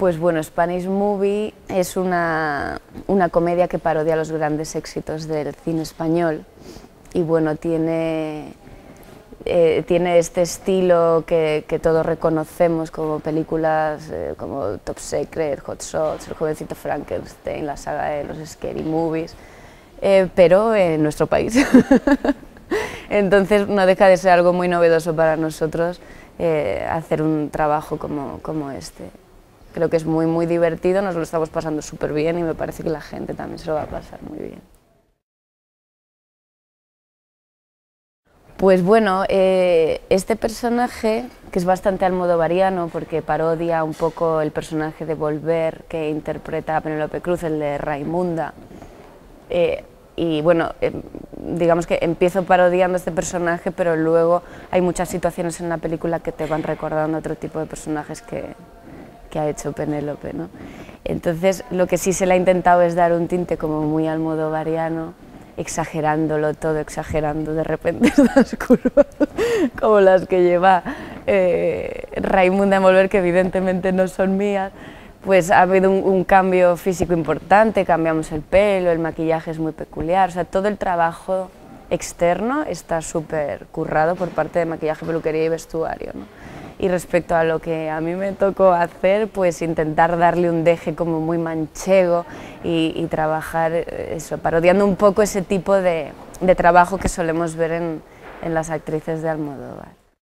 Pues bueno, Spanish Movie es una comedia que parodia los grandes éxitos del cine español y bueno, tiene este estilo que todos reconocemos como películas como Top Secret, Hot Shots, El jovencito Frankenstein, la saga de los Scary Movies, pero en nuestro país. Entonces no deja de ser algo muy novedoso para nosotros hacer un trabajo como este. Creo que es muy divertido, nos lo estamos pasando súper bien y me parece que la gente también se lo va a pasar muy bien. Pues bueno, este personaje, que es bastante almodovariano porque parodia un poco el personaje de Volver que interpreta a Penélope Cruz, el de Raimunda, y bueno, digamos que empiezo parodiando este personaje, pero luego hay muchas situaciones en la película que te van recordando otro tipo de personajes que ha hecho Penélope, ¿no? Entonces lo que sí se le ha intentado es dar un tinte como muy almodovariano, exagerándolo todo, exagerando de repente estas curvas como las que lleva Raimunda en Volver, que evidentemente no son mías. Pues ha habido un cambio físico importante, cambiamos el pelo, el maquillaje es muy peculiar, o sea, todo el trabajo externo está súper currado por parte de maquillaje, peluquería y vestuario, ¿no? Y respecto a lo que a mí me tocó hacer, pues intentar darle un deje como muy manchego y trabajar eso, parodiando un poco ese tipo de trabajo que solemos ver en las actrices de Almodóvar.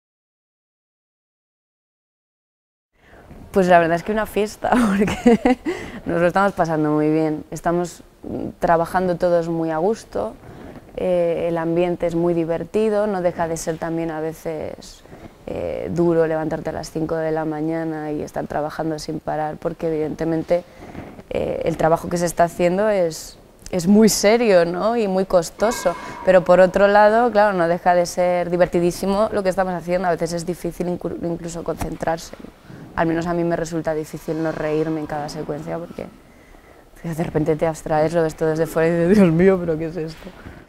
Pues la verdad es que una fiesta, porque nos lo estamos pasando muy bien, estamos trabajando todos muy a gusto, el ambiente es muy divertido, no deja de ser también a veces duro levantarte a las 5 de la mañana y estar trabajando sin parar, porque evidentemente el trabajo que se está haciendo es muy serio, ¿no? Y muy costoso, pero por otro lado, claro, no deja de ser divertidísimo lo que estamos haciendo, a veces es difícil incluso concentrarse, ¿no? Al menos a mí me resulta difícil no reírme en cada secuencia porque de repente te abstraes, lo ves todo desde fuera y dices, Dios mío, ¿pero qué es esto?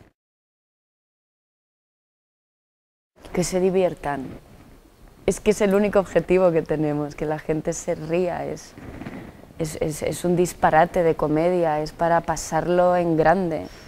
Que se diviertan. Es que es el único objetivo que tenemos, que la gente se ría, es un disparate de comedia, es para pasarlo en grande.